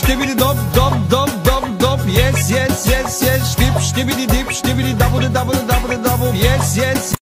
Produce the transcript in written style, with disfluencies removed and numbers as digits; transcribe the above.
Stibidi dop dop dop dop dop. Yes yes yes yes. Dip stibidi dip stibidi double double double double. Yes yes.